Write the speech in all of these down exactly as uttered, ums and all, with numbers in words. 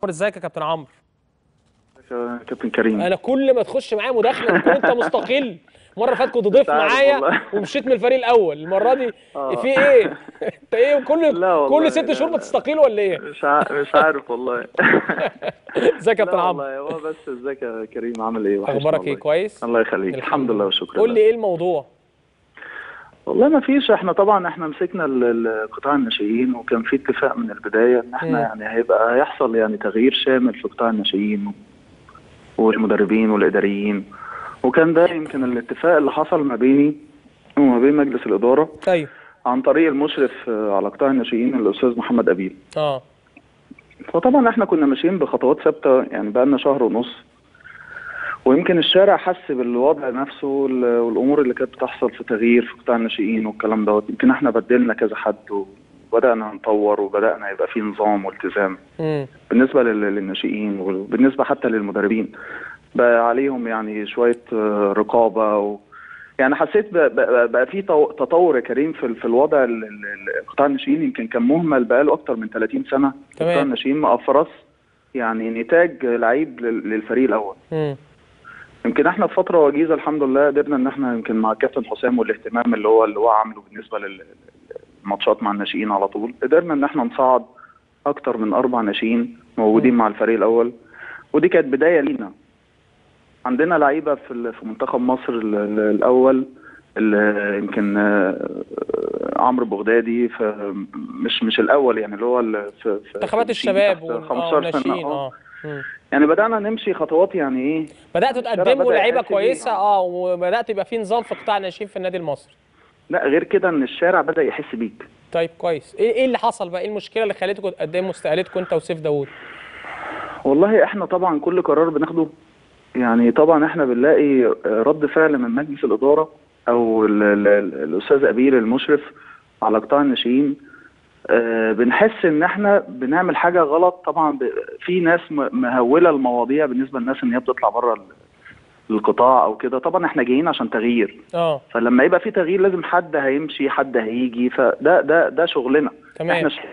ازيك يا كابتن عمرو؟ كابتن كريم، انا كل ما تخش معايا مداخله تكون انت مستقل. المره اللي فاتت كنت ضيف معايا ومشيت من الفريق الاول، المره دي آه. في ايه؟ انت ايه كل لا والله، كل ست شهور بتستقيل ولا ايه؟ مش ع... مش عارف والله. ازيك يا كابتن لا عمرو؟ والله، هو بس ازيك يا كريم، عامل ايه؟ وحشني اخبارك والله. ايه؟ كويس الله يخليك، الحمد لله وشكرا. قول لي ايه الموضوع؟ والله ما فيش، احنا طبعا احنا مسكنا ال- ال- قطاع الناشئين، وكان في اتفاق من البدايه ان احنا مم. يعني هيبقى هيحصل يعني تغيير شامل في قطاع الناشئين والمدربين والاداريين، وكان ده يمكن الاتفاق اللي حصل ما بيني وما بين مجلس الاداره ايوه عن طريق المشرف على قطاع الناشئين الاستاذ محمد أبيل. اه فطبعا احنا كنا ماشيين بخطوات ثابته، يعني بقى لنا شهر ونص، ويمكن الشارع حس بالوضع نفسه والامور اللي كانت بتحصل في تغيير في قطاع الناشئين والكلام دوت. يمكن احنا بدلنا كذا حد وبدانا نطور وبدانا يبقى في نظام والتزام امم بالنسبه لل- للناشئين، وبالنسبه حتى للمدربين بقى عليهم يعني شويه آه، رقابه و يعني حسيت بقى, بقى, بقى في تو- تطور يا كريم في, ال- في الوضع ال- ال- قطاع الناشئين. يمكن كان مهمل بقاله اكتر من ثلاثين سنه. تمام. قطاع الناشئين ما افرز يعني نتاج لعيب لل- للفريق الاول. امم يمكن احنا في فتره وجيزه الحمد لله قدرنا ان احنا يمكن مع الكابتن حسام والاهتمام اللي هو اللي هو عامله بالنسبه للماتشات مع الناشئين على طول، قدرنا ان احنا نصعد اكتر من اربع ناشئين موجودين مم. مع الفريق الاول، ودي كانت بدايه لينا. عندنا لعيبه في ال- في منتخب مصر ال- ال- الاول، ال- يمكن آه، عمرو بغدادي، في مش مش الاول يعني، اللي هو ال- في في منتخبات الناشئين الشباب تحت وال- اه خمستاشر سنه. والناشئين اه اه مم. يعني بدانا نمشي خطوات، يعني ايه، بداتوا الشارع تقدموا بدأ لعيبه يحس بيه. كويسه اه وبدات يبقى في نظام في قطاع الناشئين في النادي المصري. لا غير كده، ان الشارع بدا يحس بيك. طيب كويس. ايه ايه اللي حصل بقى؟ ايه المشكله اللي خليتكم تقدموا استقالتكم انت وسيف داوود؟ والله احنا طبعا كل قرار بناخده، يعني طبعا احنا بنلاقي رد فعل من مجلس الاداره او ال- ال- ال- الاستاذ أبيل المشرف على قطاع الناشئين. اه بنحس ان احنا بنعمل حاجه غلط. طبعا ب- في ناس م- مهوله المواضيع بالنسبه للناس ان هي بتطلع بره ال- القطاع او كده. طبعا احنا جايين عشان تغيير، اه فلما يبقى في تغيير لازم حد هيمشي، حد هيجي، فده ده ده شغلنا. تمام. احنا ش...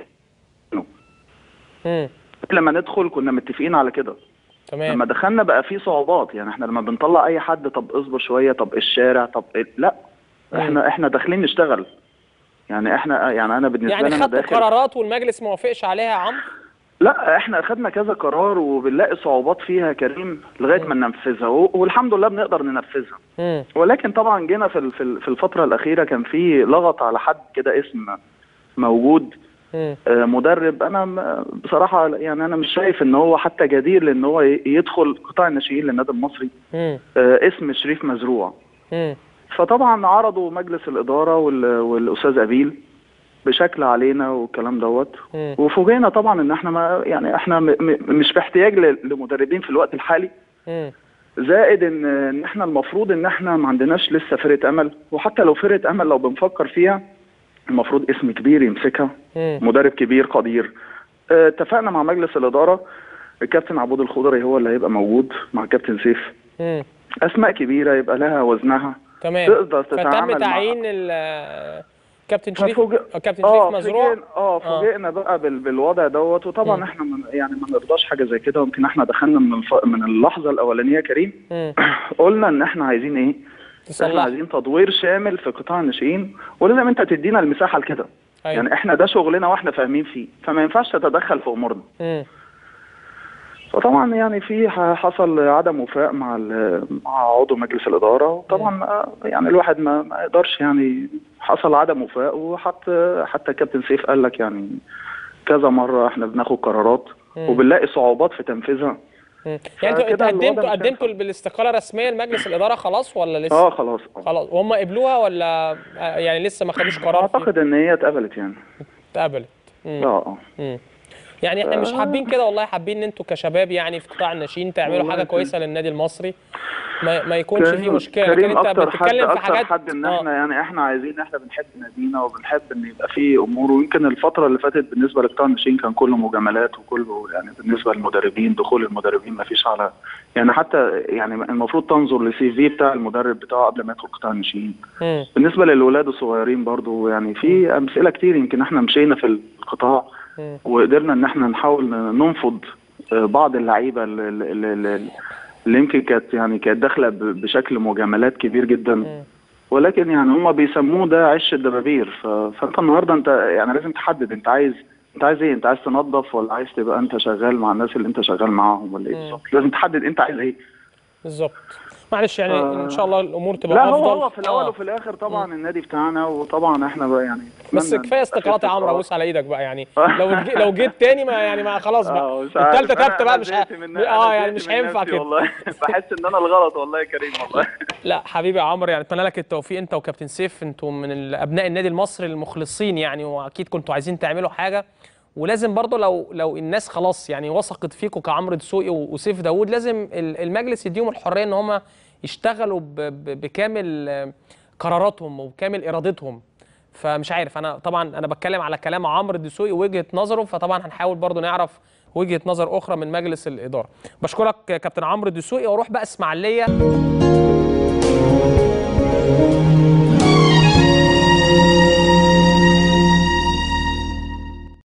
امم لما ندخل كنا متفقين على كده. تمام. لما دخلنا بقى في صعوبات، يعني احنا لما بنطلع اي حد، طب اصبر شويه، طب الشارع، طب إيه؟ لا احنا احنا داخلين نشتغل. يعني احنا يعني انا بالنسبه يعني لي انا خدتوا داخل. قرارات والمجلس ما وافقش عليها يا عمرو؟ لا احنا اخدنا كذا قرار وبنلاقي صعوبات فيها يا كريم لغايه مم. ما ننفذها، و- والحمد لله بنقدر ننفذها. امم ولكن طبعا جينا في ال- في ال- في الفتره الاخيره كان في لغط على حد كده اسم موجود، امم آه، مدرب. انا م- بصراحه يعني انا مش شايف ان هو حتى جدير لان هو ي- يدخل قطاع الناشئين للنادي المصري. امم آه، اسم شريف مزروع. امم فطبعا عرضوا مجلس الاداره وال- والاستاذ أبيل بشكل علينا والكلام دوت، مم. وفوجئنا طبعا ان احنا ما يعني احنا م م مش في احتياج ل- لمدربين في الوقت الحالي. امم زائد ان ان احنا المفروض ان احنا ما عندناش لسه فرقه امل، وحتى لو فرقه امل لو بنفكر فيها المفروض اسم كبير يمسكها، مم. مدرب كبير قدير. اه، اتفقنا مع مجلس الاداره، الكابتن عبود الخضري هو اللي هيبقى موجود مع كابتن سيف. امم اسماء كبيره يبقى لها وزنها، تمام. تقدر فتم تتعامل تعيين مع ال- كابتن شريف ففوجئ... آه، كابتن اه شريف مزروع. فوجئنا اه فوجئنا بقى بال... بالوضع دوت. وطبعا مم. احنا من... يعني ما نرضاش حاجه زي كده. يمكن احنا دخلنا من الف... من اللحظه الاولانيه يا كريم، امم قلنا ان احنا عايزين ايه؟ احنا تصلح. عايزين تدوير شامل في قطاع الناشئين، ولازم انت تدينا المساحه لكده. أيوة. يعني احنا ده شغلنا واحنا فاهمين فيه، فما ينفعش تتدخل في امورنا. امم فطبعا يعني في ح- حصل عدم وفاء مع ال- مع عضو مجلس الاداره، وطبعا آه، يعني الواحد ما, ما يقدرش، يعني حصل عدم وفاء. وحتى حتى كابتن سيف قال لك يعني كذا مره احنا بناخد قرارات مم. وبنلاقي صعوبات في تنفيذها. مم. يعني انتوا فكده قدمتوا الوضع مش قدمتوا هينفع. بالاستقاله رسميا لمجلس الاداره خلاص ولا لسه؟ اه خلاص. آه. خلاص. وهم قبلوها ولا آه، يعني لسه ما خدوش قرار؟ اعتقد ان هي اتقبلت يعني. اتقبلت. اه اه امم يعني احنا مش حابين كده والله، حابين ان انتوا كشباب يعني في قطاع الناشئين تعملوا والله حاجه كريم. كويسه للنادي المصري، ما, ما يكونش فيه كريم مشكله. لكن كريم انت اكتر حد بتتكلم في اكتر حاجات حد ان آه. احنا يعني احنا عايزين، احنا بنحب نادينا وبنحب ان يبقى فيه امور. ويمكن الفتره اللي فاتت بالنسبه لقطاع الناشئين كان كله مجاملات وكله يعني بالنسبه للمدربين، دخول المدربين ما فيش على يعني حتى يعني المفروض تنظر للسي في بتاع المدرب بتاعه قبل ما يدخل قطاع الناشئين. مم. بالنسبه للولاد الصغيرين برضو يعني في امثله كتير. يمكن احنا مشينا في القطاع مم. وقدرنا ان احنا نحاول ننفض بعض اللعيبه اللي, اللي, اللي يمكن كانت يعني كانت داخله بشكل مجاملات كبير جدا، م. ولكن يعني هم بيسموه ده عش الدبابير. فانت النهارده انت يعني لازم تحدد انت عايز انت عايز ايه؟ انت عايز تنظف ولا عايز تبقى انت شغال مع الناس اللي انت شغال معاهم ولا ايه بالظبط؟ لازم تحدد انت عايز ايه بالظبط. معلش يعني آه ان شاء الله الامور تبقى لا افضل. هو هو في الاول آه. وفي الاخر طبعا م. النادي بتاعنا، وطبعا احنا بقى يعني بس كفايه استقالات يا عمرو، ابوس على ايدك بقى يعني. لو جي لو جيت تاني ما يعني ما خلاص بقى الثالثه ثابته بقى، مش ه... اه يعني مش هينفع كده والله. بحس ان انا الغلط والله يا كريم والله. لا حبيبي يا عمرو، يعني اتمنى لك التوفيق انت وكابتن سيف، انتوا من ابناء النادي المصري المخلصين يعني، واكيد كنتوا عايزين تعملوا حاجه. ولازم برضه لو لو الناس خلاص يعني وثقت فيكم كعمرو دسوقي وسيف داوود، لازم المجلس يديهم الحريه ان هم يشتغلوا بكامل قراراتهم وبكامل ارادتهم. فمش عارف، انا طبعا انا بتكلم على كلام عمرو دسوقي وجهه نظره، فطبعا هنحاول برضه نعرف وجهه نظر اخرى من مجلس الاداره. بشكرك كابتن عمرو دسوقي، واروح بقى اسماعيليه.